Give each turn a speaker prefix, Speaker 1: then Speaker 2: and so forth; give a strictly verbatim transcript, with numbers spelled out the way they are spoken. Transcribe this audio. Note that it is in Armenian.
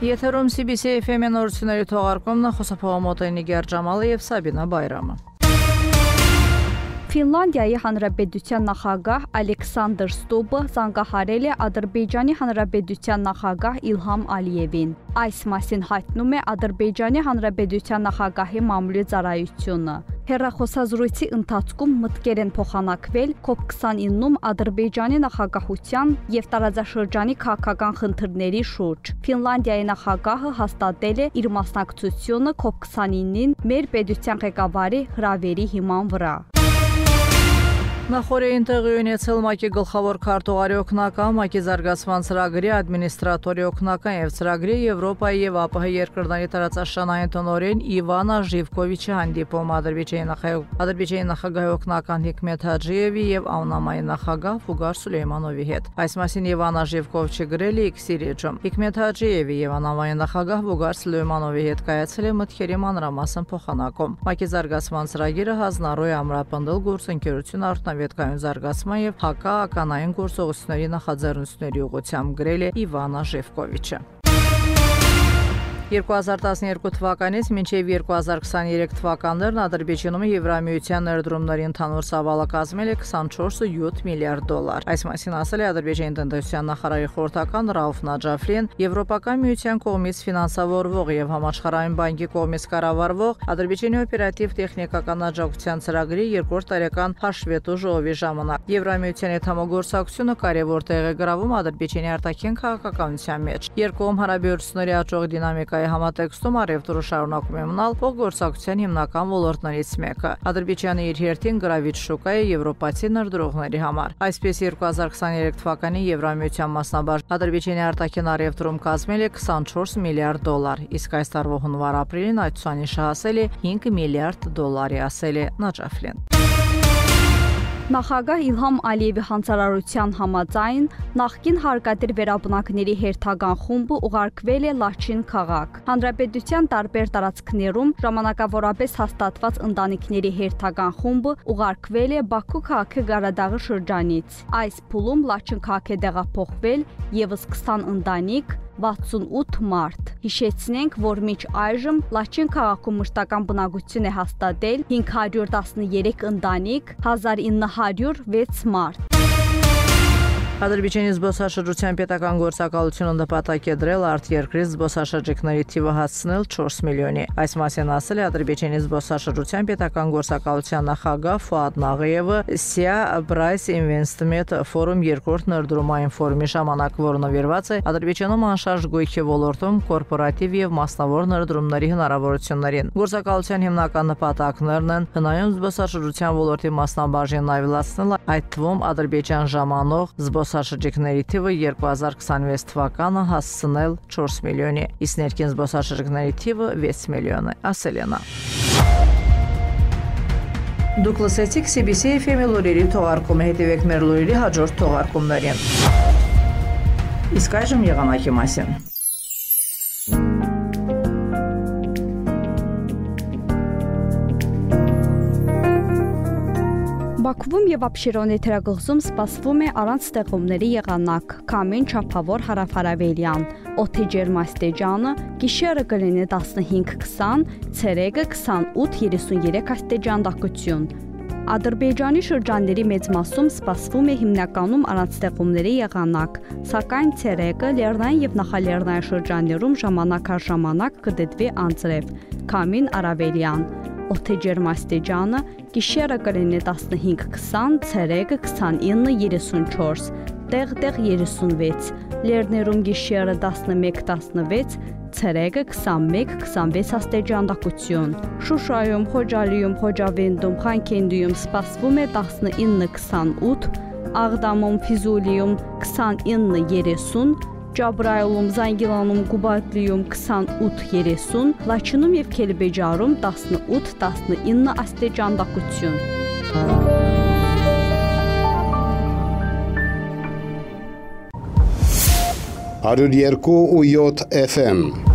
Speaker 1: Եթերում C B C F M նորությունների թողարկումն է, խոսափողամոտ Նիգար Ջամալը եւ Սաբինա Բայրամը։
Speaker 2: Ֆինլանդիայի Հանրապետության նախագահ Ալեքսանդր Ստուբը զանգահարել է Ադրբեջանի Հանրապետության նախագահ Իլհամ Ալիևին։ Այս մասին հայտնում է Ադրբեջանի Հանրապետության նախագահի մամուլի ծառայությունը։ Հեռախոսազրույցի ընթացքում մտքեր են փոխանակվել COP twenty-nine-ում Ադրբեջանի նախագահության եւ տարածաշրջանի քաղաքական խնդիրների շուրջ։ Ֆինլանդիայի նախագահը հաստատել է իր մասնակցությունը COP twenty-nine-ին մեր պետության ղեկավարի հրավերի հիման վրա։
Speaker 1: Նախորդին տեղի ունեցել ՄԱԿ-ի գլխավոր քարտուղարի օգնական, ՄԱԿ-ի զարգացման ծրագրի ադմինիստրատորի օգնական եւ ծրագրի Եվրոպայի եւ ԱՊՀ երկրների տարածաշրջանային տնօրեն Իվանա Ժիվկովիչի հանդիպում Ադրբեջանի նախագահի օգնական Հիկմեթ Հաջիևի եւ Աունամայի նախագահ Ֆուգար Սուլեյմանովի հետ։ Այս մասին Իվանա Ժիվկովիչը գրել է X-ի էջում։ Հիկմեթ Հաջիևի եւ Աունամայի նախագահ Ֆուգար Սուլեյմանովի հետ կայացել է մտքերի մանրամասն փոխանակում։ ՄԱԿ-ի զարգացման ծրագիրը հանձնառու է ամրապնդել գործընկերություն Պետկայուն զարգացման եւ հակաականային գործողությունների նախաձեռնությունների ուղղությամբ գրել է Իվանա Ժևկովիչը։ երկու հազար տասներկու թվականից մինչև երկու հազար քսաներեք թվականներն Ադրբեջանում Եվրամիության ներդրումների ընդհանուր ծավալը կազմել է քսանչորս կόμμα յոթ միլիարդ դոլար։ Այս մասին ասել է Ադրբեջանի տնտեսության նախարարի խորհրդական Ռաուֆ Նաջաֆլին, Եվրոպական միության կողմից ֆինանսավորվող եւ համաշխարհային բանկի կողմից կառավարվող Ադրբեջանի օպերատիվ տեխնիկական աջակցության ծրագրի երկրորդ տարեկան հաշվետու ժողովի ժամանակ։ Եվրամիության հետ համագործակցությունը կարևոր տեղ է գրավում Ադրբեջանի արտաքին քաղաքականության մեջ։ Երկկողմ հարաբերությունների աճող դինամիկա համատեքստում առևտուրը շարունակում է մնալ փոխգործակցության հիմնական ոլորտներից մեկը։ Ադրբեջանը իր հերթին գրավիչ շուկա է եվրոպացի ներդրողների համար։ Այսպես երկու հազար քսաներեք թվականի Եվրամիության մասնաբաժ Ադրբեջանի արտաքին առևտրում կազմել է քսանչորս միլիարդ դոլար, իսկ այս տարվա հունվար-ապրիլին այդ ցուցանիշը հասել է հինգ միլիարդ դոլարի, ասել է Նաջաֆլին։
Speaker 2: Նախագահ Իլհամ Ալիևի հանձնարարության համաձայն նախկին հարկադիր վերաբնակների հերթական խումբը ուղարկվել է Լաչին քաղաք։ Հանրապետության տարբեր տարածքներում ժամանակավորապես հաստատված ընտանիքների հերթական խումբը ուղարկվել է Բաքու քաղաքի Գարադաղի շրջանից։ Այս փուլում Լաչին քաղաք է տեղափոխվել եւս քսան ընտանիք, վաթսունութ մարդ։ Հիշեցնենք, որ մինչ այժմ Լաչին քաղաքում մշտական բնակություն է հաստատել հինգ հարյուր տասներեք ընտանիք, հազար ինը հարյուր վեց մարդ։
Speaker 1: Ադրբեջանի զբոսաշրջության պետական գործակալությունը նպատակ է դրել արտերկրի զբոսաշրջիկների թիվը հասցնել չորս միլիոնի։ Այս մասին ասել է Ադրբեջանի զբոսաշրջության պետական գործակալության նախագահ Ֆուադ Նաղիևը Սիա Բրայս Ինվեստմենտ ֆորում երկրորդ ներդրումային ֆորումի ժամանակ, որը նվիրված է Ադրբեջանում անշարժ գույքի ոլորտում կորպորատիվ եւ մասնավոր ներդրումների հնարավորություններին։ Գործակալության հիմնական նպատակներն են հնայուն զբոսաշրջության ոլորտի մասնաբաժինն ավելացնել, այդ թվում Ադրբեջան ժամանող զբոսաշրջիկների Զբոսաշրջիկների թիվը երկու հազար քսանվեց թվականը հասցնել չորս միլիոնի, իսկ ներքին զբոսաշրջիկների թիվը վեց միլիոն է, ասել է նա։ Դուք լսեցիք C B C F M լուրերի թողարկումը, հետևեք մեր լուրերի հաջորդ թողարկումներին։ Իսկ այժմ եղանակի մասին։
Speaker 2: Բաքվում եւ Աբշերոնի թերակղզում սպասվում է առանց ստեղումների եղանակ, քամին չափավոր հարավարավելյան, օդի ջերմաստիճանը գիշերը կլինի տասնհինգ քսան, ցերեկը քսանութ երեսունյերեք աստիճան տաքություն։ Ադրբեջանի շրջանների մեծ մասում սպասվում է հիմնականում առանց ստեղումների եղանակ, սակայն ցերեկը լեռնային եւ նախալեռնային շրջաններում ժամանակ առ ժամանակ կդետվի անձրև, քամին արավելյան։ Օդի ջերմաստիճանը գիշերը կլինի տասնհինգ քսան, ցերեկը քսանինը երեսունչորս, տեղ-տեղ երեսունվեց, լեռներում գիշերը տասնմեկ տասնվեց, ցերեկը քսանմեկ քսանվեց աստիճան տաքություն։ Շուշայում, Խոջալիում, Խոջավենդում, Խանքենդիում սպասվում է տասնինը քսանութ, Աղդամում, Ֆիզուլիում քսանինը երեսուն, Ջաբրայիլում, Զանգիլանում, Գուբատլիում քսանութ երեսուն, Լաչինում եւ Քելբեջարում տասնութ տասնինը աստիճան տաքություն։
Speaker 3: հարյուր երկու ու յոթ F M